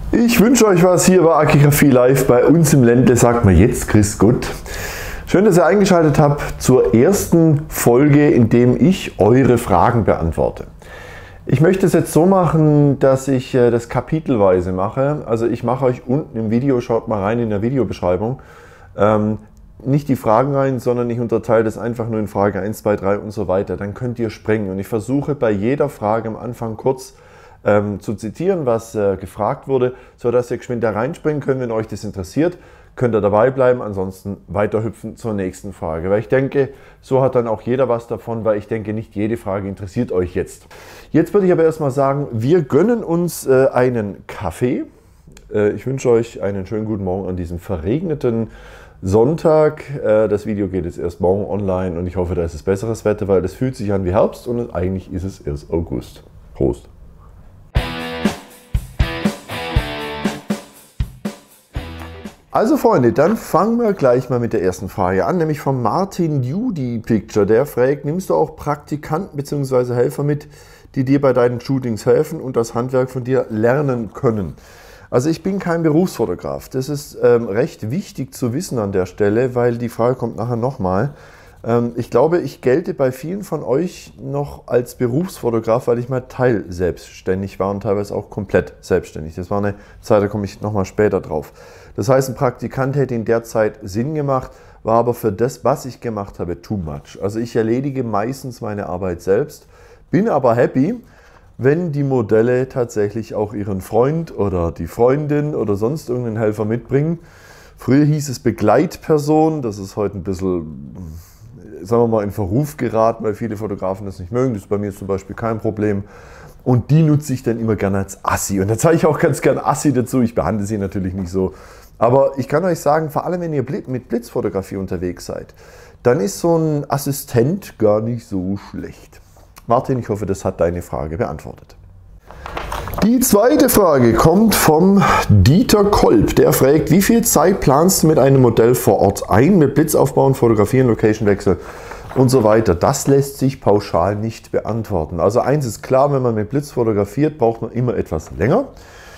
Ich wünsche euch was hier bei Aki Live. Bei uns im Ländle sagt man jetzt Grüß Gott. Schön, dass ihr eingeschaltet habt zur ersten Folge, in dem ich eure Fragen beantworte. Ich möchte es jetzt so machen, dass ich das kapitelweise mache. Also ich mache euch unten im Video, schaut mal rein in der Videobeschreibung, nicht die Fragen rein, sondern ich unterteile das einfach nur in Frage 1, 2, 3 und so weiter. Dann könnt ihr springen. Und ich versuche bei jeder Frage am Anfang kurz zu zitieren, was gefragt wurde, sodass ihr geschwind da reinspringen könnt, wenn euch das interessiert. Könnt ihr dabei bleiben, ansonsten weiterhüpfen zur nächsten Frage. Weil ich denke, so hat dann auch jeder was davon, weil ich denke, nicht jede Frage interessiert euch jetzt. Jetzt würde ich aber erstmal sagen, wir gönnen uns einen Kaffee. Ich wünsche euch einen schönen guten Morgen an diesem verregneten Sonntag. Das Video geht jetzt erst morgen online und ich hoffe, da ist es besseres Wetter, weil das fühlt sich an wie Herbst und eigentlich ist es erst August. Prost! Also Freunde, dann fangen wir gleich mal mit der ersten Frage an, nämlich von Martin Judy Picture. Der fragt, nimmst du auch Praktikanten bzw. Helfer mit, die dir bei deinen Shootings helfen und das Handwerk von dir lernen können? Also ich bin kein Berufsfotograf. Das ist recht wichtig zu wissen an der Stelle, weil die Frage kommt nachher nochmal. Ich glaube, ich gelte bei vielen von euch noch als Berufsfotograf, weil ich mal teilselbstständig war und teilweise auch komplett selbstständig. Das war eine Zeit, da komme ich nochmal später drauf. Das heißt, ein Praktikant hätte in der Zeit Sinn gemacht, war aber für das, was ich gemacht habe, too much. Also ich erledige meistens meine Arbeit selbst, bin aber happy, wenn die Modelle tatsächlich auch ihren Freund oder die Freundin oder sonst irgendeinen Helfer mitbringen. Früher hieß es Begleitperson, das ist heute ein bisschen, sagen wir mal, in Verruf geraten, weil viele Fotografen das nicht mögen. Das ist bei mir zum Beispiel kein Problem. Und die nutze ich dann immer gerne als Assi. Und da zeige ich auch ganz gerne Assi dazu. Ich behandle sie natürlich nicht so. Aber ich kann euch sagen, vor allem wenn ihr mit Blitzfotografie unterwegs seid, dann ist so ein Assistent gar nicht so schlecht. Martin, ich hoffe, das hat deine Frage beantwortet. Die zweite Frage kommt vom Dieter Kolb. Der fragt, wie viel Zeit planst du mit einem Modell vor Ort ein, mit Blitzaufbauen, Fotografieren, Location-Wechsel und so weiter? Das lässt sich pauschal nicht beantworten. Also eins ist klar, wenn man mit Blitz fotografiert, braucht man immer etwas länger.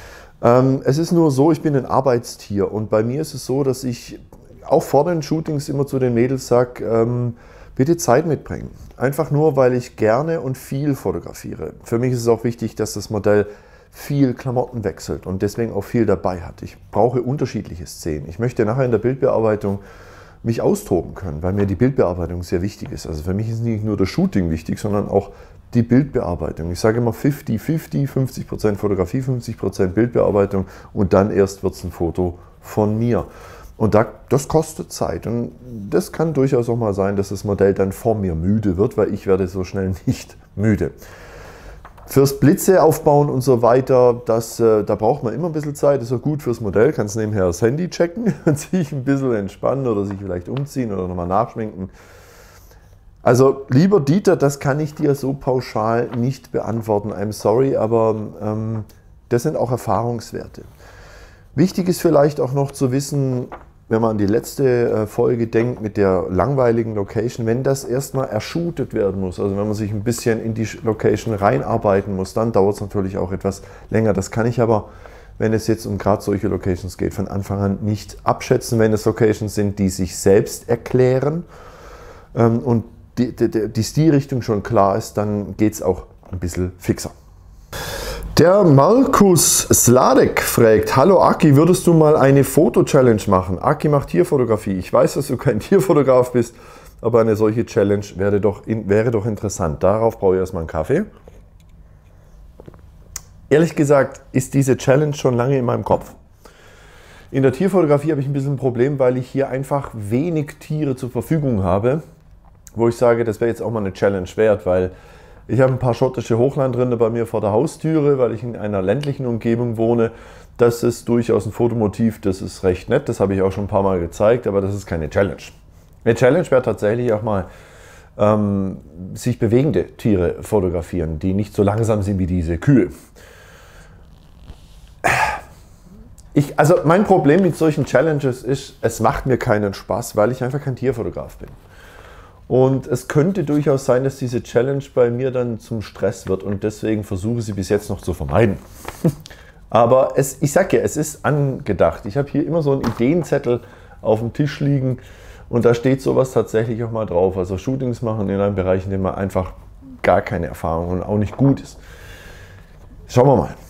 Es ist nur so, ich bin ein Arbeitstier und bei mir ist es so, dass ich auch vor den Shootings immer zu den Mädels sage, bitte Zeit mitbringen. Einfach nur, weil ich gerne und viel fotografiere. Für mich ist es auch wichtig, dass das Modell viel Klamotten wechselt und deswegen auch viel dabei hat. Ich brauche unterschiedliche Szenen. Ich möchte nachher in der Bildbearbeitung mich austoben können, weil mir die Bildbearbeitung sehr wichtig ist. Also für mich ist nicht nur das Shooting wichtig, sondern auch die Bildbearbeitung. Ich sage immer 50-50, 50% Fotografie, 50% Bildbearbeitung und dann erst wird es ein Foto von mir. Und das kostet Zeit und das kann durchaus auch mal sein, dass das Modell dann vor mir müde wird, weil ich werde so schnell nicht müde. Fürs Blitze aufbauen und so weiter, da braucht man immer ein bisschen Zeit, das ist auch gut fürs Modell, kannst nebenher das Handy checken und sich ein bisschen entspannen oder sich vielleicht umziehen oder nochmal nachschminken. Also lieber Dieter, das kann ich dir so pauschal nicht beantworten, I'm sorry, aber das sind auch Erfahrungswerte. Wichtig ist vielleicht auch noch zu wissen, wenn man an die letzte Folge denkt mit der langweiligen Location, wenn das erstmal ershootet werden muss, also wenn man sich ein bisschen in die Location reinarbeiten muss, dann dauert es natürlich auch etwas länger. Das kann ich aber, wenn es jetzt um gerade solche Locations geht, von Anfang an nicht abschätzen, wenn es Locations sind, die sich selbst erklären und die Stilrichtung schon klar ist, dann geht es auch ein bisschen fixer. Der Markus Sladek fragt, hallo Aki, würdest du mal eine Foto-Challenge machen? Aki macht Tierfotografie. Ich weiß, dass du kein Tierfotograf bist, aber eine solche Challenge wäre doch interessant. Darauf brauche ich erstmal einen Kaffee. Ehrlich gesagt ist diese Challenge schon lange in meinem Kopf. In der Tierfotografie habe ich ein bisschen ein Problem, weil ich hier einfach wenig Tiere zur Verfügung habe, wo ich sage, das wäre jetzt auch mal eine Challenge wert, weil ich habe ein paar schottische Hochlandrinder bei mir vor der Haustüre, weil ich in einer ländlichen Umgebung wohne. Das ist durchaus ein Fotomotiv, das ist recht nett, das habe ich auch schon ein paar Mal gezeigt, aber das ist keine Challenge. Eine Challenge wäre tatsächlich auch mal sich bewegende Tiere fotografieren, die nicht so langsam sind wie diese Kühe. Also mein Problem mit solchen Challenges ist, es macht mir keinen Spaß, weil ich einfach kein Tierfotograf bin. Und es könnte durchaus sein, dass diese Challenge bei mir dann zum Stress wird und deswegen versuche ich sie bis jetzt noch zu vermeiden. Aber ich sag ja, es ist angedacht. Ich habe hier immer so einen Ideenzettel auf dem Tisch liegen und da steht sowas tatsächlich auch mal drauf. Also Shootings machen in einem Bereich, in dem man einfach gar keine Erfahrung und auch nicht gut ist. Schauen wir mal.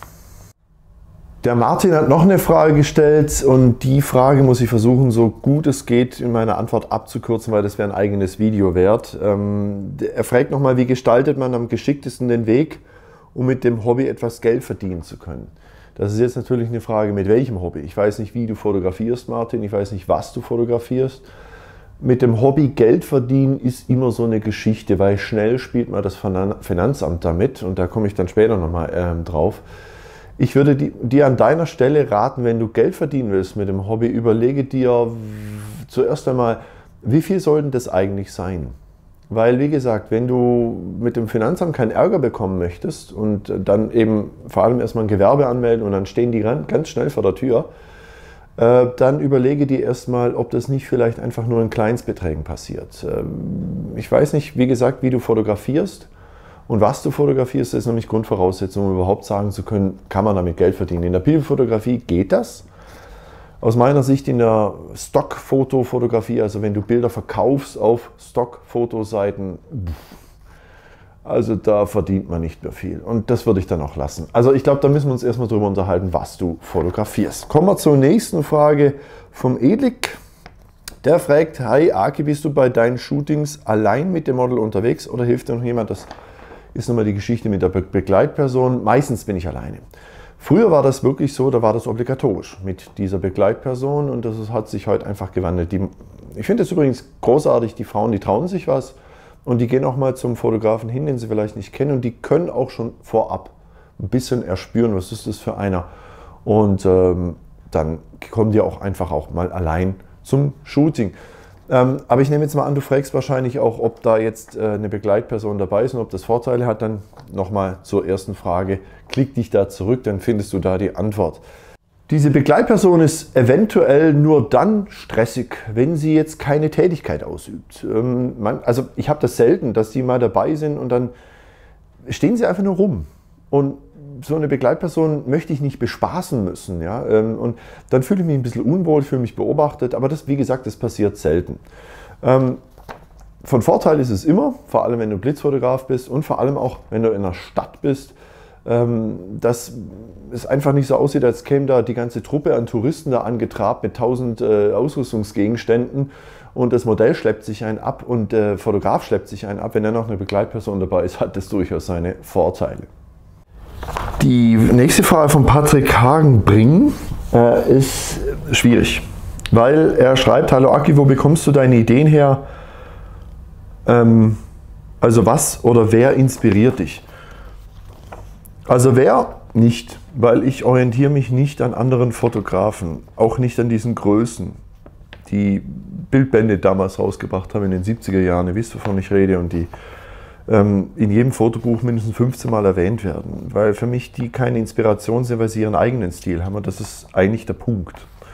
Der Martin hat noch eine Frage gestellt und die Frage muss ich versuchen, so gut es geht, in meiner Antwort abzukürzen, weil das wäre ein eigenes Video wert. Er fragt nochmal, wie gestaltet man am geschicktesten den Weg, um mit dem Hobby etwas Geld verdienen zu können? Das ist jetzt natürlich eine Frage, mit welchem Hobby? Ich weiß nicht, wie du fotografierst, Martin, ich weiß nicht, was du fotografierst. Mit dem Hobby Geld verdienen ist immer so eine Geschichte, weil schnell spielt man das Finanzamt damit und da komme ich dann später nochmal drauf. Ich würde dir an deiner Stelle raten, wenn du Geld verdienen willst mit dem Hobby, überlege dir zuerst einmal, wie viel soll denn das eigentlich sein? Weil, wie gesagt, wenn du mit dem Finanzamt keinen Ärger bekommen möchtest und dann eben vor allem erstmal ein Gewerbe anmelden und dann stehen die ganz schnell vor der Tür, dann überlege dir erstmal, ob das nicht vielleicht einfach nur in Kleinstbeträgen passiert. Ich weiß nicht, wie gesagt, wie du fotografierst. Und was du fotografierst, ist noch nicht Grundvoraussetzung, um überhaupt sagen zu können, kann man damit Geld verdienen. In der Bibelfotografie geht das. Aus meiner Sicht in der Stockfotofotografie, also wenn du Bilder verkaufst auf Stockfotoseiten, also da verdient man nicht mehr viel. Und das würde ich dann auch lassen. Also ich glaube, da müssen wir uns erstmal drüber unterhalten, was du fotografierst. Kommen wir zur nächsten Frage vom Elik. Der fragt, hi Aki, bist du bei deinen Shootings allein mit dem Model unterwegs oder hilft dir noch jemand? Das ist nochmal die Geschichte mit der Begleitperson. Meistens bin ich alleine. Früher war das wirklich so, da war das obligatorisch mit dieser Begleitperson und das hat sich heute einfach gewandelt. Ich finde es übrigens großartig, die Frauen, die trauen sich was und die gehen auch mal zum Fotografen hin, den sie vielleicht nicht kennen und die können auch schon vorab ein bisschen erspüren, was ist das für einer. Und dann kommen die auch einfach auch mal allein zum Shooting. Aber ich nehme jetzt mal an, du fragst wahrscheinlich auch, ob da jetzt eine Begleitperson dabei ist und ob das Vorteile hat. Dann nochmal zur ersten Frage. Klick dich da zurück, dann findest du da die Antwort. Diese Begleitperson ist eventuell nur dann stressig, wenn sie jetzt keine Tätigkeit ausübt. Also ich habe das selten, dass die mal dabei sind und dann stehen sie einfach nur rum. Und so eine Begleitperson möchte ich nicht bespaßen müssen. Ja? Und dann fühle ich mich ein bisschen unwohl, fühle mich beobachtet, aber das, wie gesagt, das passiert selten. Von Vorteil ist es immer, vor allem wenn du Blitzfotograf bist und vor allem auch, wenn du in einer Stadt bist, dass es einfach nicht so aussieht, als käme da die ganze Truppe an Touristen da angetrabt mit 1000 Ausrüstungsgegenständen und das Modell schleppt sich einen ab und der Fotograf schleppt sich einen ab. Wenn dann noch eine Begleitperson dabei ist, hat das durchaus seine Vorteile. Die nächste Frage von Patrick Hagenbring ist schwierig, weil er schreibt, hallo Aki, wo bekommst du deine Ideen her? Also was oder wer inspiriert dich? Also wer nicht, weil ich orientiere mich nicht an anderen Fotografen, auch nicht an diesen Größen, die Bildbände damals rausgebracht haben in den 70er Jahren, ihr wisst, wovon ich rede, und die in jedem Fotobuch mindestens 15 Mal erwähnt werden, weil für mich die keine Inspiration sind, weil sie ihren eigenen Stil haben und das ist eigentlich der Punkt.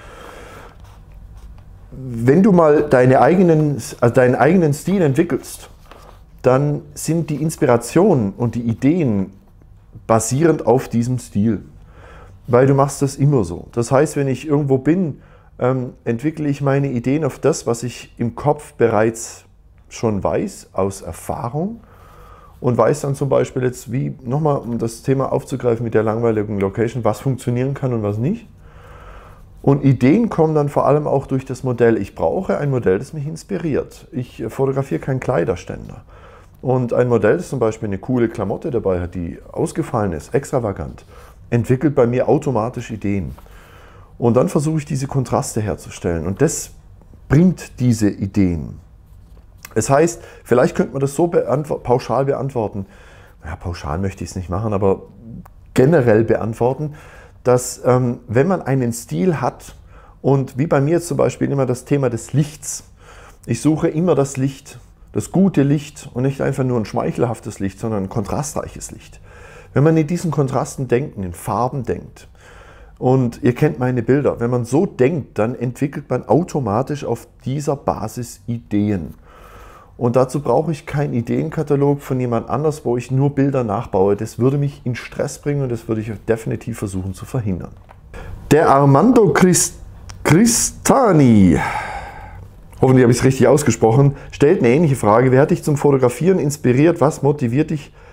Wenn du mal deinen eigenen Stil entwickelst, dann sind die Inspirationen und die Ideen basierend auf diesem Stil, weil du machst das immer so. Das heißt, wenn ich irgendwo bin, entwickle ich meine Ideen auf das, was ich im Kopf bereits schon weiß, aus Erfahrung. Und weiß dann zum Beispiel jetzt, wie, nochmal um das Thema aufzugreifen mit der langweiligen Location, was funktionieren kann und was nicht. Und Ideen kommen dann vor allem auch durch das Modell. Ich brauche ein Modell, das mich inspiriert. Ich fotografiere keinen Kleiderständer. Und ein Modell, das zum Beispiel eine coole Klamotte dabei hat, die ausgefallen ist, extravagant, entwickelt bei mir automatisch Ideen. Und dann versuche ich diese Kontraste herzustellen. Und das bringt diese Ideen. Das heißt, vielleicht könnte man das so pauschal beantworten, ja, pauschal möchte ich es nicht machen, aber generell beantworten, dass wenn man einen Stil hat und wie bei mir zum Beispiel immer das Thema des Lichts, ich suche immer das Licht, das gute Licht und nicht einfach nur ein schmeichelhaftes Licht, sondern ein kontrastreiches Licht. Wenn man in diesen Kontrasten denkt, in Farben denkt, und ihr kennt meine Bilder, wenn man so denkt, dann entwickelt man automatisch auf dieser Basis Ideen. Und dazu brauche ich keinen Ideenkatalog von jemand anders, wo ich nur Bilder nachbaue. Das würde mich in Stress bringen und das würde ich definitiv versuchen zu verhindern. Der Armando Cristani, hoffentlich habe ich es richtig ausgesprochen, stellt eine ähnliche Frage. Wer hat dich zum Fotografieren inspiriert? Was motiviert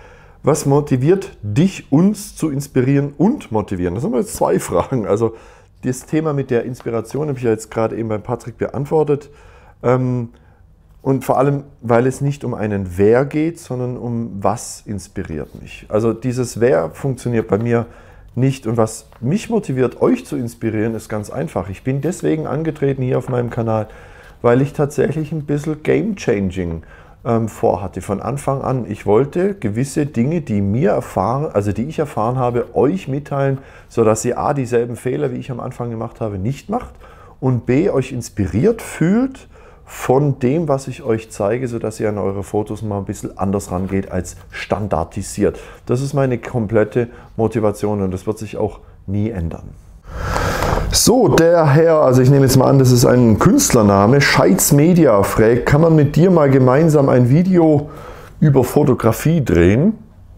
dich, uns zu inspirieren und motivieren? Das sind jetzt 2 Fragen. Also das Thema mit der Inspiration habe ich ja jetzt gerade eben beim Patrick beantwortet. Und vor allem, weil es nicht um einen Wer geht, sondern um was inspiriert mich. Also dieses Wer funktioniert bei mir nicht. Und was mich motiviert, euch zu inspirieren, ist ganz einfach. Ich bin deswegen angetreten hier auf meinem Kanal, weil ich tatsächlich ein bisschen Game-Changing vorhatte von Anfang an. Ich wollte gewisse Dinge, die ich erfahren habe, euch mitteilen, sodass ihr A, dieselben Fehler, wie ich am Anfang gemacht habe, nicht macht und B, euch inspiriert fühlt von dem, was ich euch zeige, sodass ihr an eure Fotos mal ein bisschen anders rangeht als standardisiert. Das ist meine komplette Motivation und das wird sich auch nie ändern. So, der Herr, also ich nehme jetzt mal an, das ist ein Künstlername, Scheitz Media fragt, kann man mit dir mal gemeinsam ein Video über Fotografie drehen?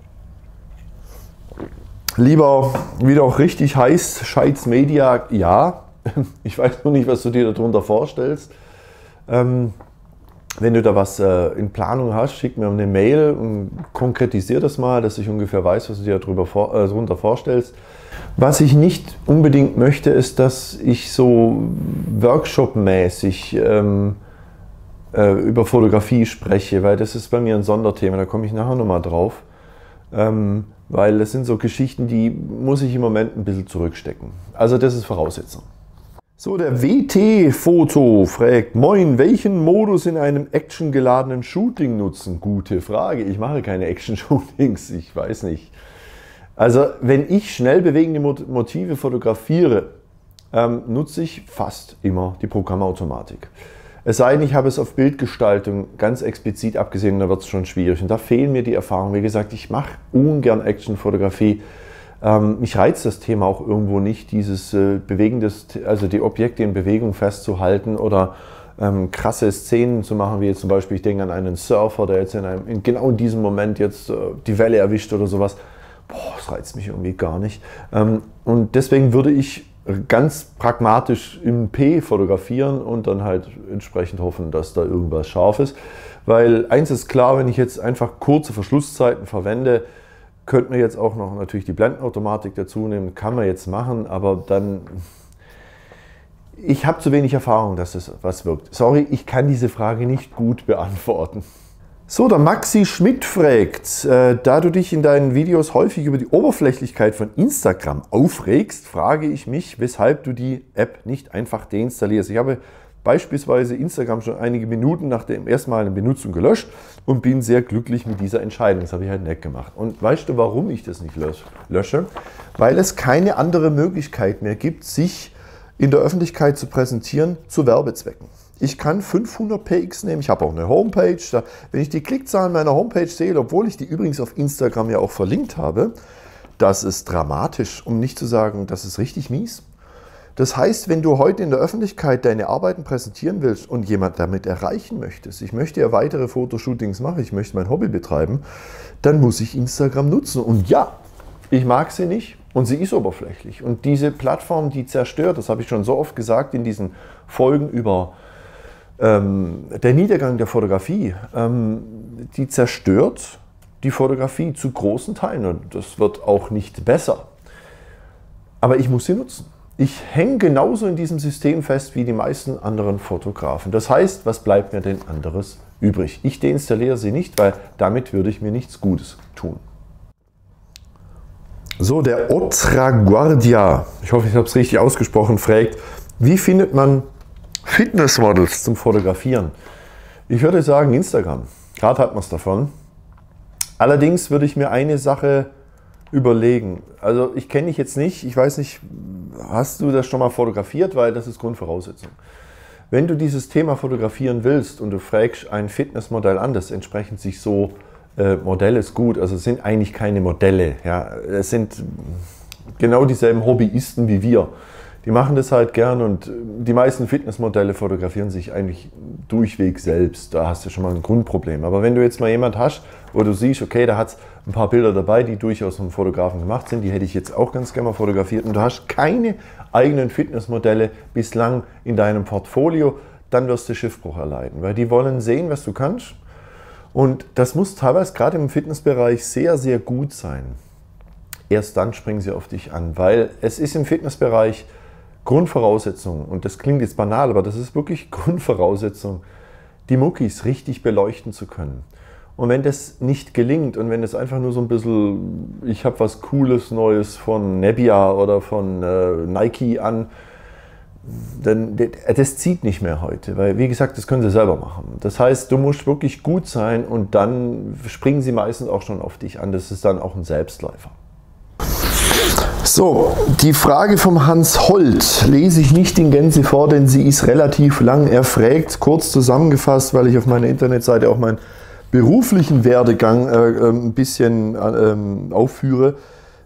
Lieber, wie der auch richtig heißt, Scheitz Media, ja. Ich weiß nur nicht, was du dir darunter vorstellst. Wenn du da was in Planung hast, schick mir eine Mail und konkretisier das mal, dass ich ungefähr weiß, was du dir darunter vorstellst. Was ich nicht unbedingt möchte, ist, dass ich so workshop-mäßig über Fotografie spreche, weil das ist bei mir ein Sonderthema, da komme ich nachher nochmal drauf. Weil das sind so Geschichten, die muss ich im Moment ein bisschen zurückstecken. Also das ist Voraussetzung. So, der WT-Foto fragt, moin, welchen Modus in einem actiongeladenen Shooting nutzen? Gute Frage, ich mache keine Action-Shootings, ich weiß nicht. Also, wenn ich schnell bewegende Motive fotografiere, nutze ich fast immer die Programmautomatik. Es sei denn, ich habe es auf Bildgestaltung ganz explizit abgesehen, da wird es schon schwierig. Und da fehlen mir die Erfahrungen. Wie gesagt, ich mache ungern Actionfotografie. Mich reizt das Thema auch irgendwo nicht, dieses also die Objekte in Bewegung festzuhalten oder krasse Szenen zu machen, wie jetzt zum Beispiel, ich denke an einen Surfer, der jetzt genau in diesem Moment jetzt die Welle erwischt oder sowas. Boah, das reizt mich irgendwie gar nicht. Und deswegen würde ich ganz pragmatisch im P fotografieren und dann halt entsprechend hoffen, dass da irgendwas scharf ist. Weil eins ist klar, wenn ich jetzt einfach kurze Verschlusszeiten verwende, könnte man jetzt auch noch natürlich die Blendenautomatik dazu nehmen, kann man jetzt machen, aber dann, ich habe zu wenig Erfahrung, dass das was wirkt. Sorry, ich kann diese Frage nicht gut beantworten. So, der Maxi Schmidt fragt, da du dich in deinen Videos häufig über die Oberflächlichkeit von Instagram aufregst, frage ich mich, weshalb du die App nicht einfach deinstallierst. Ich habe beispielsweise Instagram schon einige Minuten nach der erstmaligen Benutzung gelöscht und bin sehr glücklich mit dieser Entscheidung. Das habe ich halt nicht gemacht. Und weißt du, warum ich das nicht lösche? Weil es keine andere Möglichkeit mehr gibt, sich in der Öffentlichkeit zu präsentieren zu Werbezwecken. Ich kann 500 px nehmen, ich habe auch eine Homepage. Wenn ich die Klickzahlen meiner Homepage sehe, obwohl ich die übrigens auf Instagram ja auch verlinkt habe, das ist dramatisch, um nicht zu sagen, das ist richtig mies. Das heißt, wenn du heute in der Öffentlichkeit deine Arbeiten präsentieren willst und jemand damit erreichen möchtest, ich möchte ja weitere Fotoshootings machen, ich möchte mein Hobby betreiben, dann muss ich Instagram nutzen. Und ja, ich mag sie nicht und sie ist oberflächlich. Und diese Plattform, die zerstört, das habe ich schon so oft gesagt in diesen Folgen über der Niedergang der Fotografie, die zerstört die Fotografie zu großen Teilen und das wird auch nicht besser. Aber ich muss sie nutzen. Ich hänge genauso in diesem System fest wie die meisten anderen Fotografen. Das heißt, was bleibt mir denn anderes übrig? Ich deinstalliere sie nicht, weil damit würde ich mir nichts Gutes tun. So, der Otraguardia, ich hoffe, ich habe es richtig ausgesprochen, fragt, wie findet man Fitnessmodels zum Fotografieren? Ich würde sagen Instagram. Gerade hat man es davon. Allerdings würde ich mir eine Sache überlegen. Also ich kenne dich jetzt nicht, ich weiß nicht, hast du das schon mal fotografiert, weil das ist Grundvoraussetzung. Wenn du dieses Thema fotografieren willst und du fragst ein Fitnessmodell an, das entsprechend sich so, Modell ist gut, also es sind eigentlich keine Modelle, ja, es sind genau dieselben Hobbyisten wie wir, die machen das halt gern und die meisten Fitnessmodelle fotografieren sich eigentlich durchweg selbst. Da hast du schon mal ein Grundproblem. Aber wenn du jetzt mal jemand hast, wo du siehst, okay, da hat es ein paar Bilder dabei, die durchaus vom Fotografen gemacht sind, die hätte ich jetzt auch ganz gerne mal fotografiert und du hast keine eigenen Fitnessmodelle bislang in deinem Portfolio, dann wirst du Schiffbruch erleiden, weil die wollen sehen, was du kannst. Und das muss teilweise gerade im Fitnessbereich sehr, sehr gut sein. Erst dann springen sie auf dich an, weil es ist im Fitnessbereich Grundvoraussetzung, und das klingt jetzt banal, aber das ist wirklich Grundvoraussetzung, die Muckis richtig beleuchten zu können. Und wenn das nicht gelingt und wenn es einfach nur so ein bisschen, ich habe was Cooles Neues von Nebia oder von Nike an, dann, das zieht nicht mehr heute, weil wie gesagt, das können sie selber machen. Das heißt, du musst wirklich gut sein und dann springen sie meistens auch schon auf dich an. Das ist dann auch ein Selbstläufer. So, die Frage vom Hans Holt lese ich nicht in Gänze vor, denn sie ist relativ lang. Er fragt, kurz zusammengefasst, weil ich auf meiner Internetseite auch meinen beruflichen Werdegang ein bisschen aufführe.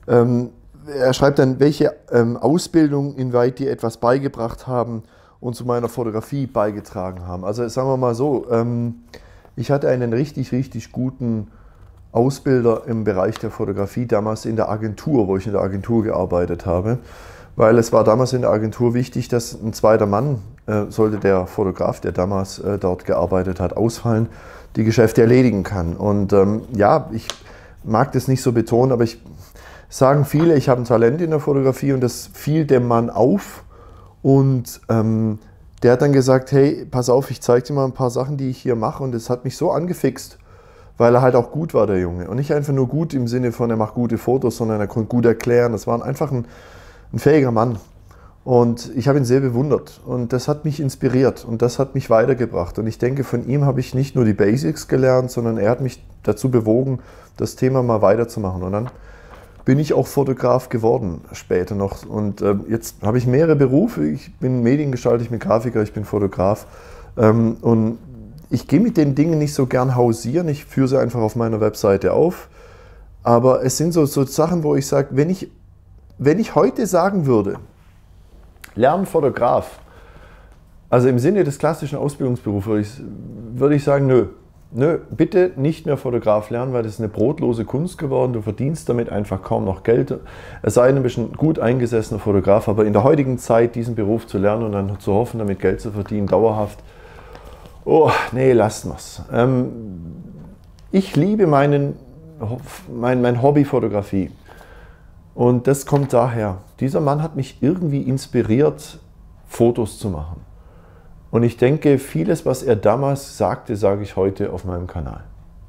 Er schreibt dann, welche Ausbildung, inwieweit die etwas beigebracht haben und zu meiner Fotografie beigetragen haben. Also sagen wir mal so, ich hatte einen richtig, richtig guten Ausbilder im Bereich der Fotografie, damals in der Agentur, wo ich in der Agentur gearbeitet habe, weil es war damals in der Agentur wichtig, dass ein zweiter Mann, sollte der Fotograf, der damals dort gearbeitet hat, ausfallen, die Geschäfte erledigen kann. Und ja, ich mag das nicht so betonen, aber sagen viele, ich habe ein Talent in der Fotografie und das fiel dem Mann auf und der hat dann gesagt, hey, pass auf, ich zeige dir mal ein paar Sachen, die ich hier mache und das hat mich so angefixt, weil er halt auch gut war, der Junge. Und nicht einfach nur gut im Sinne von, er macht gute Fotos, sondern er konnte gut erklären. Das war einfach ein fähiger Mann. Und ich habe ihn sehr bewundert und das hat mich inspiriert und das hat mich weitergebracht. Und ich denke, von ihm habe ich nicht nur die Basics gelernt, sondern er hat mich dazu bewogen, das Thema mal weiterzumachen. Und dann bin ich auch Fotograf geworden später noch. Und jetzt habe ich mehrere Berufe. Ich bin Mediengestalter, ich bin Grafiker, ich bin Fotograf. Und ich gehe mit den Dingen nicht so gern hausieren. Ich führe sie einfach auf meiner Webseite auf. Aber es sind so Sachen, wo ich sage, wenn ich heute sagen würde, lern Fotograf, also im Sinne des klassischen Ausbildungsberufs, würde ich sagen, nö, bitte nicht mehr Fotograf lernen, weil das ist eine brotlose Kunst geworden. Du verdienst damit einfach kaum noch Geld. Es sei denn, du bist ein gut eingesessener Fotograf, aber in der heutigen Zeit diesen Beruf zu lernen und dann zu hoffen, damit Geld zu verdienen, dauerhaft, oh, nee, lassen wir's. Ich liebe mein Hobby Fotografie. Und das kommt daher. Dieser Mann hat mich irgendwie inspiriert, Fotos zu machen. Und ich denke, vieles, was er damals sagte, sage ich heute auf meinem Kanal.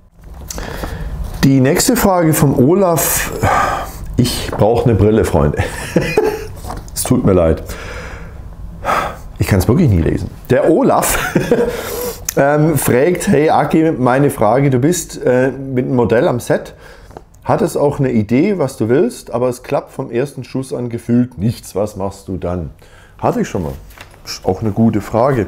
Die nächste Frage vom Olaf. Ich brauche eine Brille, Freunde. Es tut mir leid. Ich kann es wirklich nie lesen. Der Olaf fragt, hey Aki, meine Frage, du bist mit einem Modell am Set, hattest auch eine Idee, was du willst, aber es klappt vom ersten Schuss an gefühlt nichts. Was machst du dann? Hatte ich schon mal. Ist auch eine gute Frage.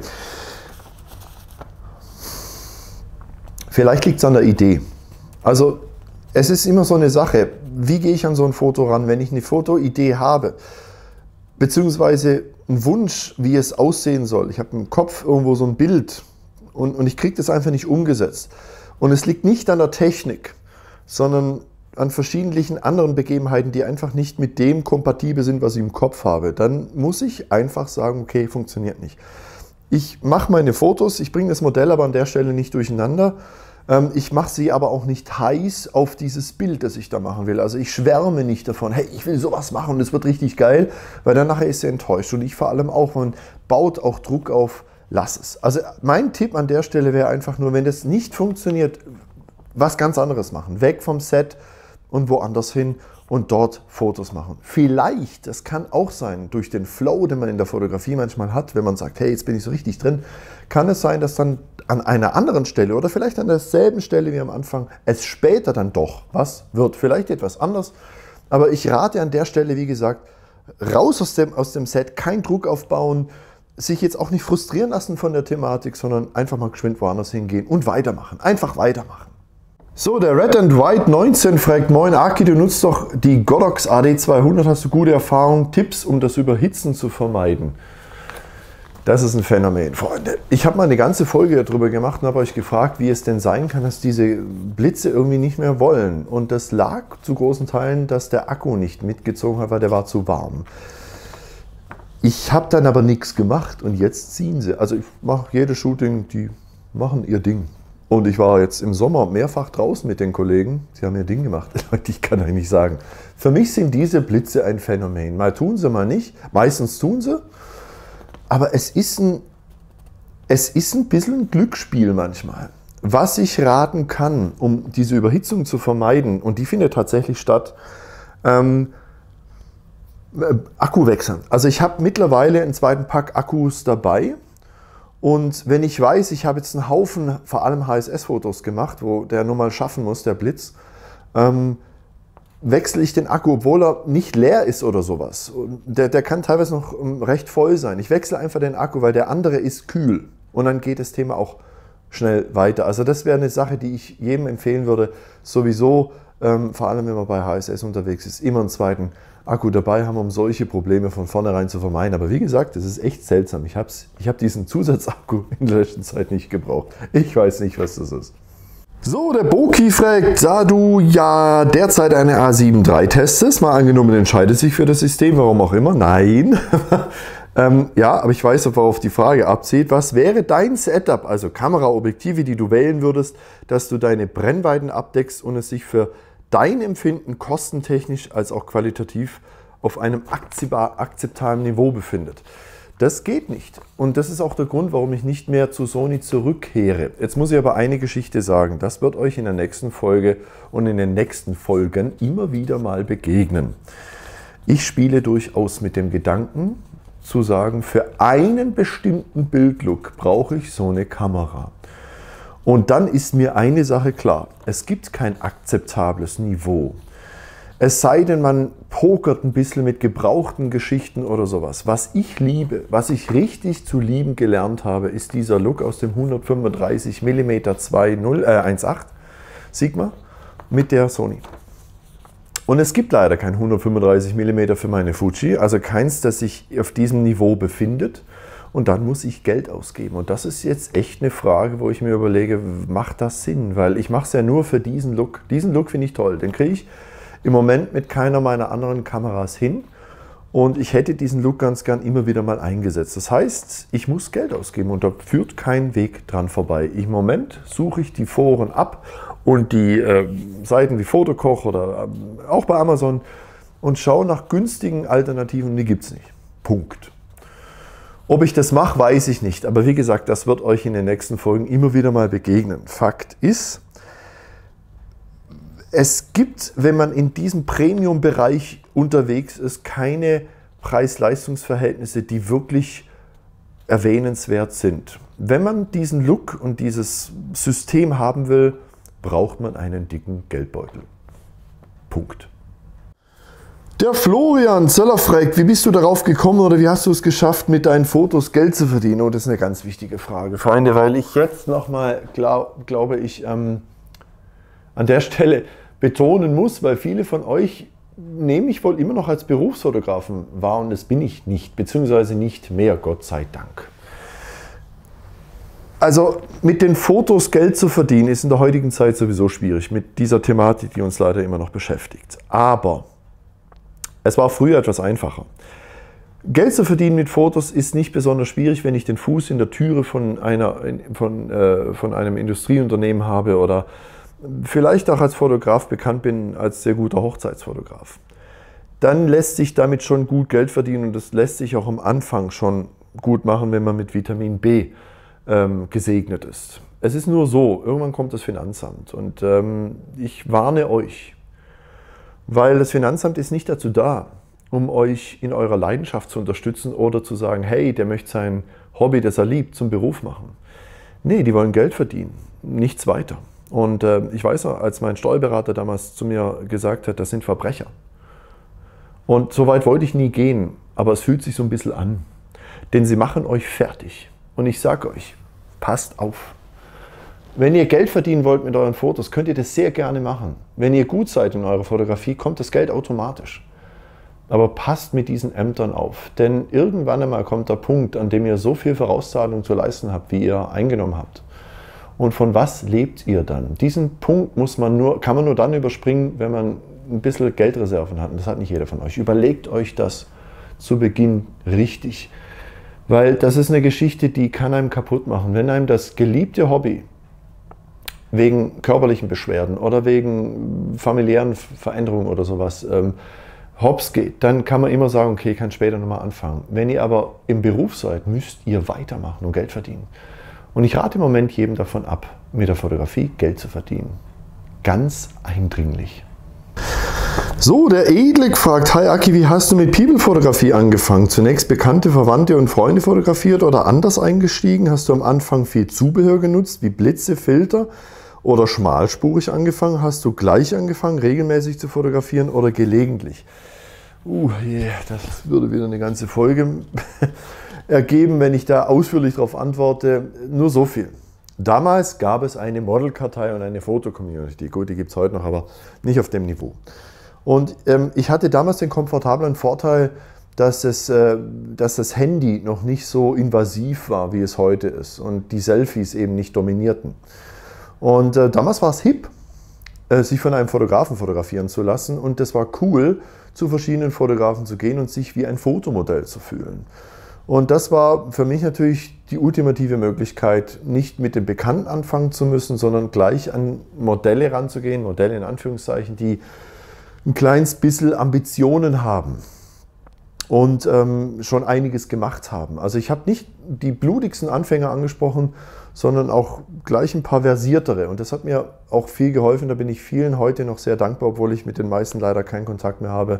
Vielleicht liegt es an der Idee. Also es ist immer so eine Sache, wie gehe ich an so ein Foto ran, wenn ich eine Fotoidee habe, beziehungsweise einen Wunsch, wie es aussehen soll. Ich habe im Kopf irgendwo so ein Bild und ich kriege das einfach nicht umgesetzt. Und es liegt nicht an der Technik, sondern an verschiedenen anderen Begebenheiten, die einfach nicht mit dem kompatibel sind, was ich im Kopf habe. Dann muss ich einfach sagen, okay, funktioniert nicht. Ich mache meine Fotos, ich bringe das Modell aber an der Stelle nicht durcheinander. Ich mache sie aber auch nicht heiß auf dieses Bild, das ich da machen will. Also ich schwärme nicht davon, hey, ich will sowas machen und es wird richtig geil, weil dann nachher ist sie enttäuscht. Und ich vor allem auch, man baut auch Druck auf, lass es. Also mein Tipp an der Stelle wäre einfach nur, wenn das nicht funktioniert, was ganz anderes machen. Weg vom Set und woanders hin und dort Fotos machen. Vielleicht, das kann auch sein, durch den Flow, den man in der Fotografie manchmal hat, wenn man sagt, hey, jetzt bin ich so richtig drin, kann es sein, dass dann an einer anderen Stelle oder vielleicht an derselben Stelle wie am Anfang es später dann doch was wird. Vielleicht etwas anders, aber ich rate an der Stelle, wie gesagt, raus aus dem Set, kein Druck aufbauen, sich jetzt auch nicht frustrieren lassen von der Thematik, sondern einfach mal geschwind woanders hingehen und weitermachen. Einfach weitermachen. So, der Red and White 19 fragt: Moin Aki, du nutzt doch die Godox AD200, hast du gute Erfahrungen, Tipps, um das Überhitzen zu vermeiden? Das ist ein Phänomen, Freunde. Ich habe mal eine ganze Folge darüber gemacht und habe euch gefragt, wie es denn sein kann, dass diese Blitze irgendwie nicht mehr wollen. Und das lag zu großen Teilen, dass der Akku nicht mitgezogen hat, weil der war zu warm. Ich habe dann aber nichts gemacht und jetzt ziehen sie. Also ich mache jedes Shooting, die machen ihr Ding. Und ich war jetzt im Sommer mehrfach draußen mit den Kollegen. Sie haben ihr Ding gemacht. Leute, ich kann euch nicht sagen. Für mich sind diese Blitze ein Phänomen. Mal tun sie, mal nicht. Meistens tun sie. Aber es ist ein bisschen ein Glücksspiel manchmal. Was ich raten kann, um diese Überhitzung zu vermeiden, und die findet tatsächlich statt, Akku wechseln. Also ich habe mittlerweile einen zweiten Pack Akkus dabei. Und wenn ich weiß, ich habe jetzt einen Haufen, vor allem HSS-Fotos gemacht, wo der nur mal schaffen muss, der Blitz, wechsle ich den Akku, obwohl er nicht leer ist oder sowas. Der kann teilweise noch recht voll sein. Ich wechsle einfach den Akku, weil der andere ist kühl. Und dann geht das Thema auch schnell weiter. Also das wäre eine Sache, die ich jedem empfehlen würde. Sowieso, vor allem wenn man bei HSS unterwegs ist, immer einen zweiten Akku dabei haben, um solche Probleme von vornherein zu vermeiden. Aber wie gesagt, das ist echt seltsam. Ich hab diesen Zusatzakku in der letzten Zeit nicht gebraucht. Ich weiß nicht, was das ist. So, der Boki fragt: Da du ja derzeit eine A7 III testest, mal angenommen, entscheidet sich für das System, warum auch immer. Nein. Ja, aber ich weiß, worauf die Frage abzielt. Was wäre dein Setup, also Kameraobjektive, die du wählen würdest, dass du deine Brennweiten abdeckst und es sich für dein Empfinden kostentechnisch als auch qualitativ auf einem akzeptablen Niveau befindet? Das geht nicht. Und das ist auch der Grund, warum ich nicht mehr zu Sony zurückkehre. Jetzt muss ich aber eine Geschichte sagen. Das wird euch in der nächsten Folge und in den nächsten Folgen immer wieder mal begegnen. Ich spiele durchaus mit dem Gedanken zu sagen, für einen bestimmten Bildlook brauche ich so eine Kamera. Und dann ist mir eine Sache klar: Es gibt kein akzeptables Niveau. Es sei denn, man pokert ein bisschen mit gebrauchten Geschichten oder sowas. Was ich liebe, was ich richtig zu lieben gelernt habe, ist dieser Look aus dem 135 mm 1.8 Sigma mit der Sony. Und es gibt leider kein 135 mm für meine Fuji, also keins, das sich auf diesem Niveau befindet. Und dann muss ich Geld ausgeben. Und das ist jetzt echt eine Frage, wo ich mir überlege, macht das Sinn? Weil ich mache es ja nur für diesen Look. Diesen Look finde ich toll. Den kriege ich im Moment mit keiner meiner anderen Kameras hin. Und ich hätte diesen Look ganz gern immer wieder mal eingesetzt. Das heißt, ich muss Geld ausgeben und da führt kein Weg dran vorbei. Im Moment suche ich die Foren ab und die Seiten wie Fotokoch oder auch bei Amazon und schaue nach günstigen Alternativen. Die gibt es nicht. Punkt. Ob ich das mache, weiß ich nicht. Aber wie gesagt, das wird euch in den nächsten Folgen immer wieder mal begegnen. Fakt ist, es gibt, wenn man in diesem Premium-Bereich unterwegs ist, keine Preis-Leistungs-Verhältnisse, die wirklich erwähnenswert sind. Wenn man diesen Look und dieses System haben will, braucht man einen dicken Geldbeutel. Punkt. Der Florian Zöller fragt: Wie bist du darauf gekommen oder wie hast du es geschafft, mit deinen Fotos Geld zu verdienen? Oh, das ist eine ganz wichtige Frage, Freunde, weil ich jetzt nochmal, glaube ich, an der Stelle betonen muss, weil viele von euch nehme ich wohl immer noch als Berufsfotografen wahr und das bin ich nicht, beziehungsweise nicht mehr, Gott sei Dank. Also mit den Fotos Geld zu verdienen ist in der heutigen Zeit sowieso schwierig, mit dieser Thematik, die uns leider immer noch beschäftigt. Aber es war früher etwas einfacher. Geld zu verdienen mit Fotos ist nicht besonders schwierig, wenn ich den Fuß in der Türe von einem Industrieunternehmen habe oder vielleicht auch als Fotograf bekannt bin, als sehr guter Hochzeitsfotograf. Dann lässt sich damit schon gut Geld verdienen und das lässt sich auch am Anfang schon gut machen, wenn man mit Vitamin B gesegnet ist. Es ist nur so, irgendwann kommt das Finanzamt und ich warne euch, weil das Finanzamt ist nicht dazu da, um euch in eurer Leidenschaft zu unterstützen oder zu sagen, hey, der möchte sein Hobby, das er liebt, zum Beruf machen. Nee, die wollen Geld verdienen, nichts weiter. Und ich weiß noch, als mein Steuerberater damals zu mir gesagt hat, das sind Verbrecher. Und so weit wollte ich nie gehen, aber es fühlt sich so ein bisschen an. Denn sie machen euch fertig. Und ich sage euch, passt auf. Wenn ihr Geld verdienen wollt mit euren Fotos, könnt ihr das sehr gerne machen. Wenn ihr gut seid in eurer Fotografie, kommt das Geld automatisch. Aber passt mit diesen Ämtern auf, denn irgendwann einmal kommt der Punkt, an dem ihr so viel Vorauszahlung zu leisten habt, wie ihr eingenommen habt. Und von was lebt ihr dann? Diesen Punkt kann man nur dann überspringen, wenn man ein bisschen Geldreserven hat. Und das hat nicht jeder von euch. Überlegt euch das zu Beginn richtig. Weil das ist eine Geschichte, die kann einem kaputt machen. Wenn einem das geliebte Hobby wegen körperlichen Beschwerden oder wegen familiären Veränderungen oder sowas hops geht, dann kann man immer sagen, okay, ich kann später nochmal anfangen. Wenn ihr aber im Beruf seid, müsst ihr weitermachen und Geld verdienen. Und ich rate im Moment jedem davon ab, mit der Fotografie Geld zu verdienen. Ganz eindringlich. So, der Edlik fragt, hi Aki, wie hast du mit People-Fotografie angefangen? Zunächst Bekannte, Verwandte und Freunde fotografiert oder anders eingestiegen? Hast du am Anfang viel Zubehör genutzt, wie Blitze, Filter oder schmalspurig angefangen? Hast du gleich angefangen, regelmäßig zu fotografieren oder gelegentlich? Das würde wieder eine ganze Folge ergeben, wenn ich da ausführlich darauf antworte. Nur so viel. Damals gab es eine Modelkartei und eine Foto-Community. Gut, die gibt es heute noch, aber nicht auf dem Niveau. Und ich hatte damals den komfortablen Vorteil, dass das Handy noch nicht so invasiv war, wie es heute ist und die Selfies eben nicht dominierten. Und damals war es hip, sich von einem Fotografen fotografieren zu lassen, und das war cool, zu verschiedenen Fotografen zu gehen und sich wie ein Fotomodell zu fühlen. Und das war für mich natürlich die ultimative Möglichkeit, nicht mit dem Bekannten anfangen zu müssen, sondern gleich an Modelle ranzugehen, Modelle in Anführungszeichen, die ein kleines bisschen Ambitionen haben und schon einiges gemacht haben. Also ich habe nicht die blutigsten Anfänger angesprochen, sondern auch gleich ein paar versiertere. Und das hat mir auch viel geholfen. Da bin ich vielen heute noch sehr dankbar, obwohl ich mit den meisten leider keinen Kontakt mehr habe.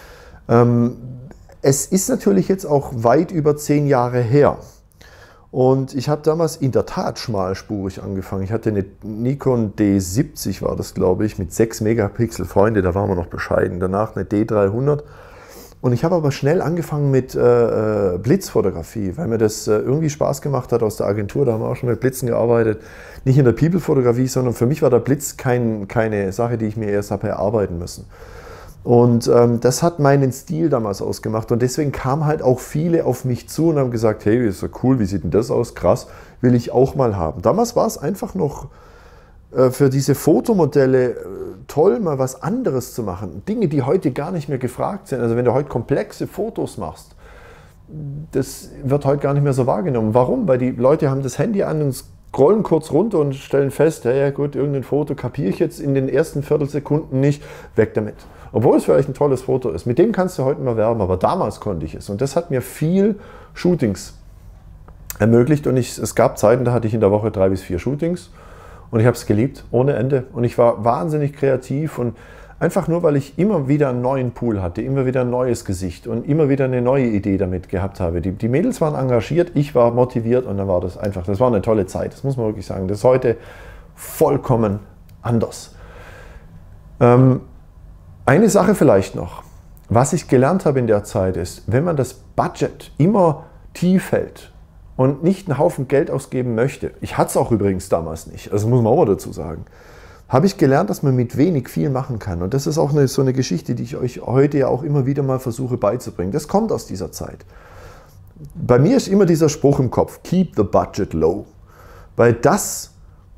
Es ist natürlich jetzt auch weit über 10 Jahre her. Und ich habe damals in der Tat schmalspurig angefangen. Ich hatte eine Nikon D70, war das, glaube ich, mit 6 Megapixel. Freunde, da waren wir noch bescheiden. Danach eine D300. Und ich habe aber schnell angefangen mit Blitzfotografie, weil mir das irgendwie Spaß gemacht hat aus der Agentur. Da haben wir auch schon mit Blitzen gearbeitet. Nicht in der People-Fotografie, sondern für mich war der Blitz keine Sache, die ich mir erst habe erarbeiten müssen. Und das hat meinen Stil damals ausgemacht. Und deswegen kamen halt auch viele auf mich zu und haben gesagt, hey, ist so cool, wie sieht denn das aus? Krass, will ich auch mal haben. Damals war es einfach noch für diese Fotomodelle toll, mal was anderes zu machen. Dinge, die heute gar nicht mehr gefragt sind. Also wenn du heute komplexe Fotos machst, das wird heute gar nicht mehr so wahrgenommen. Warum? Weil die Leute haben das Handy an und scrollen kurz runter und stellen fest, ja gut, irgendein Foto kapiere ich jetzt in den ersten Viertelsekunden nicht, weg damit. Obwohl es vielleicht ein tolles Foto ist. Mit dem kannst du heute mal werben, aber damals konnte ich es. Und das hat mir viel Shootings ermöglicht. Und es gab Zeiten, da hatte ich in der Woche 3 bis 4 Shootings. Und ich habe es geliebt, ohne Ende. Und ich war wahnsinnig kreativ. Und einfach nur, weil ich immer wieder einen neuen Pool hatte, immer wieder ein neues Gesicht und immer wieder eine neue Idee damit gehabt habe. Die Mädels waren engagiert, ich war motiviert, und dann war das einfach, das war eine tolle Zeit. Das muss man wirklich sagen. Das ist heute vollkommen anders. Eine Sache vielleicht noch. Was ich gelernt habe in der Zeit ist, wenn man das Budget immer tief hält und nicht einen Haufen Geld ausgeben möchte, ich hatte es auch übrigens damals nicht, also muss man auch mal dazu sagen, habe ich gelernt, dass man mit wenig viel machen kann. Und das ist auch so eine Geschichte, die ich euch heute ja auch immer wieder mal versuche beizubringen. Das kommt aus dieser Zeit. Bei mir ist immer dieser Spruch im Kopf, keep the budget low. Weil das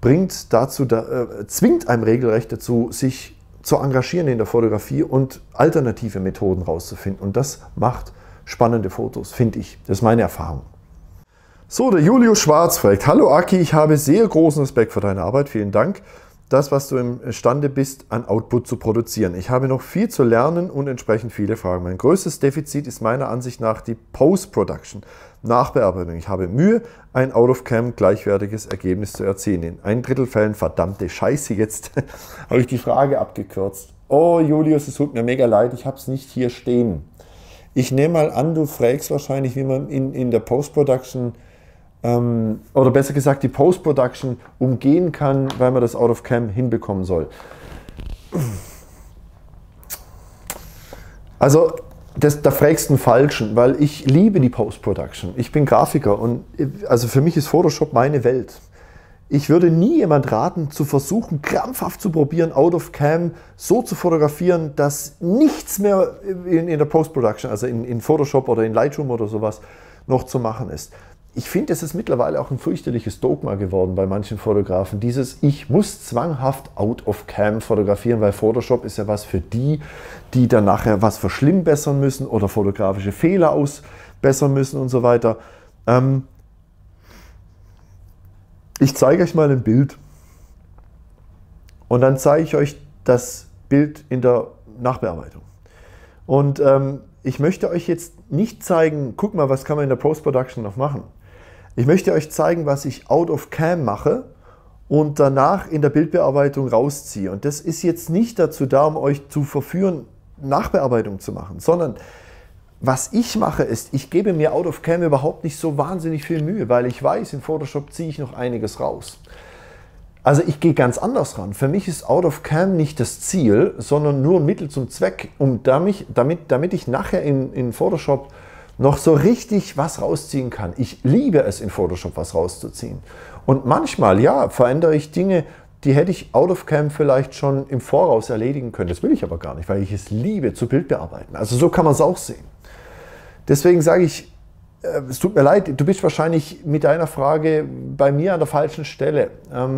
zwingt einem regelrecht dazu, sich zu engagieren in der Fotografie und alternative Methoden rauszufinden. Und das macht spannende Fotos, finde ich. Das ist meine Erfahrung. So, der Julius Schwarz fragt, hallo Aki, ich habe sehr großen Respekt für deine Arbeit, vielen Dank. Das, was du imstande bist, an Output zu produzieren. Ich habe noch viel zu lernen und entsprechend viele Fragen. Mein größtes Defizit ist meiner Ansicht nach die Post-Production, Nachbearbeitung. Ich habe Mühe, ein Out-of-Cam gleichwertiges Ergebnis zu erzielen. In 1/3 Fällen, verdammte Scheiße, jetzt habe ich die Frage abgekürzt. Oh Julius, es tut mir mega leid, ich habe es nicht hier stehen. Ich nehme mal an, du fragst wahrscheinlich, wie man in der Post-Production oder besser gesagt die Post-Production umgehen kann, weil man das Out-of-Cam hinbekommen soll. Also da fragst du einen Falschen, weil ich liebe die Post-Production. Ich bin Grafiker und also für mich ist Photoshop meine Welt. Ich würde nie jemand raten, zu versuchen, krampfhaft zu probieren, out of cam so zu fotografieren, dass nichts mehr in der Post-Production, also in Photoshop oder in Lightroom oder sowas, noch zu machen ist. Ich finde, es ist mittlerweile auch ein fürchterliches Dogma geworden bei manchen Fotografen. Ich muss zwanghaft out of cam fotografieren, weil Photoshop ist ja was für die dann nachher was verschlimmbessern müssen oder fotografische Fehler ausbessern müssen und so weiter. Ich zeige euch mal ein Bild und dann zeige ich euch das Bild in der Nachbearbeitung. Und ich möchte euch jetzt nicht zeigen, guck mal, was kann man in der Post-Production noch machen. Ich möchte euch zeigen, was ich out of cam mache und danach in der Bildbearbeitung rausziehe. Und das ist jetzt nicht dazu da, um euch zu verführen, Nachbearbeitung zu machen, sondern was ich mache ist, ich gebe mir out of cam überhaupt nicht so wahnsinnig viel Mühe, weil ich weiß, in Photoshop ziehe ich noch einiges raus. Also ich gehe ganz anders ran. Für mich ist out of cam nicht das Ziel, sondern nur ein Mittel zum Zweck, damit ich nachher in Photoshop noch so richtig was rausziehen kann. Ich liebe es, in Photoshop was rauszuziehen. Und manchmal, ja, verändere ich Dinge, die hätte ich out of cam vielleicht schon im Voraus erledigen können. Das will ich aber gar nicht, weil ich es liebe, zu Bild bearbeiten. Also so kann man es auch sehen. Deswegen sage ich, es tut mir leid, du bist wahrscheinlich mit deiner Frage bei mir an der falschen Stelle.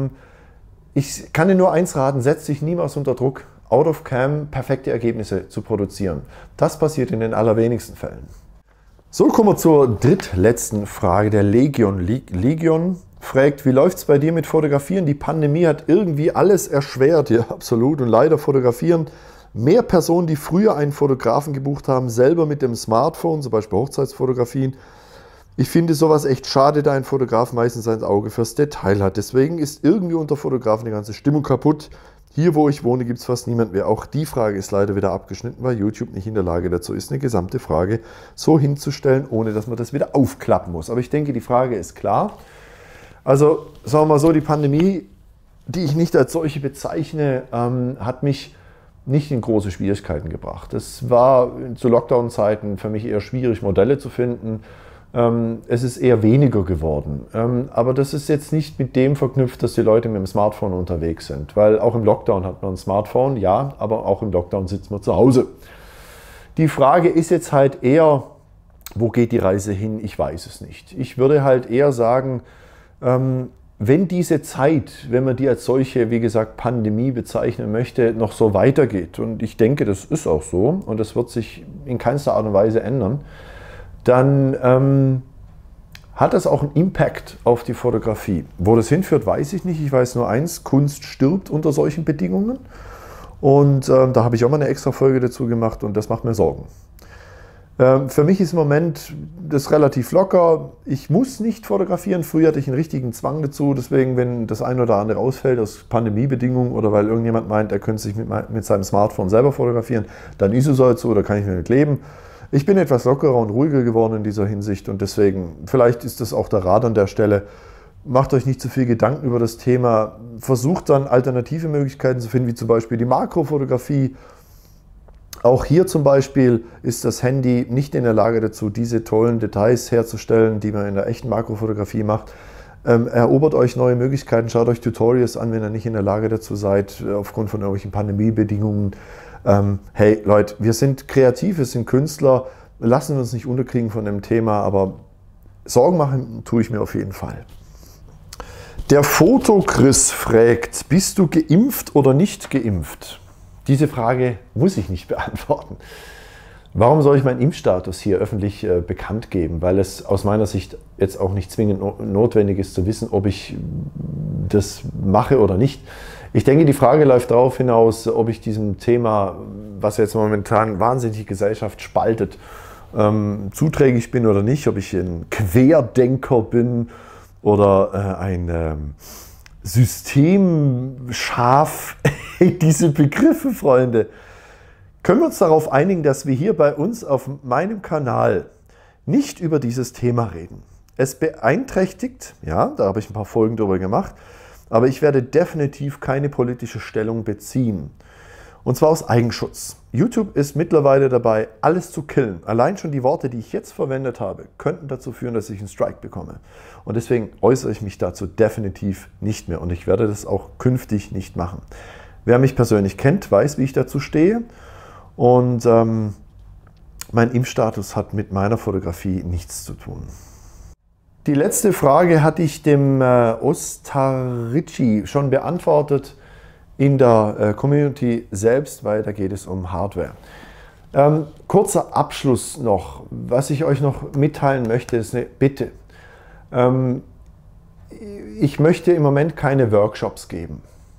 Ich kann dir nur eins raten, setz dich niemals unter Druck, out of cam perfekte Ergebnisse zu produzieren. Das passiert in den allerwenigsten Fällen. So, kommen wir zur drittletzten Frage. Der Legion. Legion fragt, wie läuft es bei dir mit Fotografieren? Die Pandemie hat irgendwie alles erschwert. Ja, absolut. Und leider fotografieren mehr Personen, die früher einen Fotografen gebucht haben, selber mit dem Smartphone, zum Beispiel Hochzeitsfotografien. Ich finde sowas echt schade, da ein Fotograf meistens ein Auge fürs Detail hat. Deswegen ist irgendwie unter Fotografen die ganze Stimmung kaputt. Hier, wo ich wohne, gibt es fast niemand mehr. Auch die Frage ist leider wieder abgeschnitten, weil YouTube nicht in der Lage dazu ist, eine gesamte Frage so hinzustellen, ohne dass man das wieder aufklappen muss. Aber ich denke, die Frage ist klar. Also, sagen wir mal so, die Pandemie, die ich nicht als solche bezeichne, hat mich nicht in große Schwierigkeiten gebracht. Es war zu Lockdown-Zeiten für mich eher schwierig, Modelle zu finden. Es ist eher weniger geworden. Aber das ist jetzt nicht mit dem verknüpft, dass die Leute mit dem Smartphone unterwegs sind. Weil auch im Lockdown hat man ein Smartphone, ja, aber auch im Lockdown sitzt man zu Hause. Die Frage ist jetzt halt eher, wo geht die Reise hin? Ich weiß es nicht. Ich würde halt eher sagen, wenn diese Zeit, wenn man die als solche, wie gesagt, Pandemie bezeichnen möchte, noch so weitergeht, und ich denke, das ist auch so, und das wird sich in keinster Art und Weise ändern, dann hat das auch einen Impact auf die Fotografie. Wo das hinführt, weiß ich nicht. Ich weiß nur eins, Kunst stirbt unter solchen Bedingungen. Und da habe ich auch mal eine extra Folge dazu gemacht und das macht mir Sorgen. Für mich ist im Moment das relativ locker. Ich muss nicht fotografieren. Früher hatte ich einen richtigen Zwang dazu. Deswegen, wenn das eine oder andere ausfällt aus Pandemiebedingungen oder weil irgendjemand meint, er könnte sich mit seinem Smartphone selber fotografieren, dann ist es halt so, da kann ich mit leben. Ich bin etwas lockerer und ruhiger geworden in dieser Hinsicht und deswegen, vielleicht ist das auch der Rat an der Stelle, macht euch nicht zu viel Gedanken über das Thema, versucht dann alternative Möglichkeiten zu finden, wie zum Beispiel die Makrofotografie. Auch hier zum Beispiel ist das Handy nicht in der Lage dazu, diese tollen Details herzustellen, die man in der echten Makrofotografie macht. Erobert euch neue Möglichkeiten, schaut euch Tutorials an, wenn ihr nicht in der Lage dazu seid, aufgrund von irgendwelchen Pandemiebedingungen. Hey Leute, wir sind kreativ, wir sind Künstler, lassen wir uns nicht unterkriegen von dem Thema, aber Sorgen machen tue ich mir auf jeden Fall. Der Fotochris fragt, bist du geimpft oder nicht geimpft? Diese Frage muss ich nicht beantworten. Warum soll ich meinen Impfstatus hier öffentlich bekannt geben? Weil es aus meiner Sicht jetzt auch nicht zwingend notwendig ist zu wissen, ob ich das mache oder nicht. Ich denke, die Frage läuft darauf hinaus, ob ich diesem Thema, was jetzt momentan wahnsinnig die Gesellschaft spaltet, zuträglich bin oder nicht, ob ich ein Querdenker bin oder ein Systemschaf. Diese Begriffe, Freunde. Können wir uns darauf einigen, dass wir hier bei uns auf meinem Kanal nicht über dieses Thema reden? Es beeinträchtigt, ja, da habe ich ein paar Folgen drüber gemacht, aber ich werde definitiv keine politische Stellung beziehen. Und zwar aus Eigenschutz. YouTube ist mittlerweile dabei, alles zu killen. Allein schon die Worte, die ich jetzt verwendet habe, könnten dazu führen, dass ich einen Strike bekomme. Und deswegen äußere ich mich dazu definitiv nicht mehr. Und ich werde das auch künftig nicht machen. Wer mich persönlich kennt, weiß, wie ich dazu stehe. Und mein Impfstatus hat mit meiner Fotografie nichts zu tun. Die letzte Frage hatte ich dem Ostarici schon beantwortet in der Community selbst, weil da geht es um Hardware. Kurzer Abschluss noch, was ich euch noch mitteilen möchte, ist eine Bitte. Ich möchte im Moment keine Workshops geben.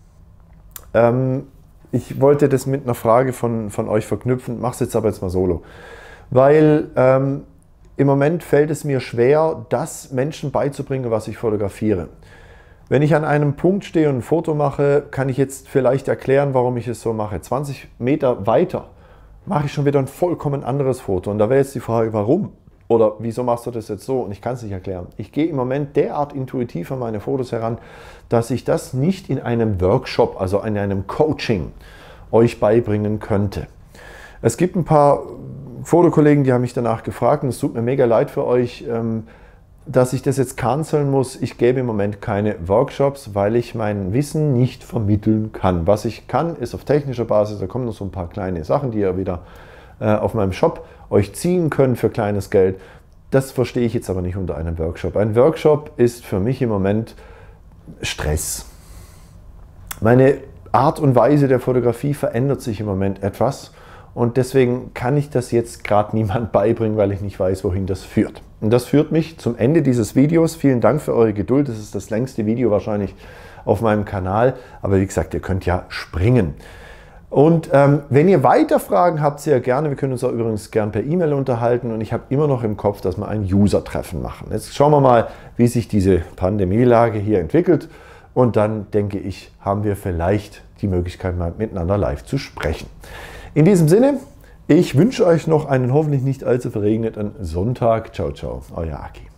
Ich wollte das mit einer Frage von euch verknüpfen, mache es jetzt aber mal solo. Weil im Moment fällt es mir schwer, das Menschen beizubringen, was ich fotografiere. Wenn ich an einem Punkt stehe und ein Foto mache, kann ich jetzt vielleicht erklären, warum ich es so mache. 20 Meter weiter mache ich schon wieder ein vollkommen anderes Foto. Und da wäre jetzt die Frage, warum? Oder wieso machst du das jetzt so? Und ich kann es nicht erklären. Ich gehe im Moment derart intuitiv an meine Fotos heran, dass ich das nicht in einem Workshop, also in einem Coaching, euch beibringen könnte. Es gibt ein paar Fotokollegen, die haben mich danach gefragt, und es tut mir mega leid für euch, dass ich das jetzt canceln muss. Ich gebe im Moment keine Workshops, weil ich mein Wissen nicht vermitteln kann. Was ich kann, ist auf technischer Basis, da kommen noch so ein paar kleine Sachen, die ihr wieder auf meinem Shop euch ziehen könnt für kleines Geld. Das verstehe ich jetzt aber nicht unter einem Workshop. Ein Workshop ist für mich im Moment Stress. Meine Art und Weise der Fotografie verändert sich im Moment etwas. Und deswegen kann ich das jetzt gerade niemand beibringen, weil ich nicht weiß, wohin das führt. Und das führt mich zum Ende dieses Videos. Vielen Dank für eure Geduld. Das ist das längste Video wahrscheinlich auf meinem Kanal. Aber wie gesagt, ihr könnt ja springen. Und wenn ihr weiter Fragen habt, sehr gerne. Wir können uns auch übrigens gern per E-Mail unterhalten. Und ich habe immer noch im Kopf, dass wir ein User-Treffen machen. Jetzt schauen wir mal, wie sich diese Pandemielage hier entwickelt. Und dann, denke ich, haben wir vielleicht die Möglichkeit, mal miteinander live zu sprechen. In diesem Sinne, ich wünsche euch noch einen hoffentlich nicht allzu verregneten Sonntag. Ciao, ciao, euer Aki.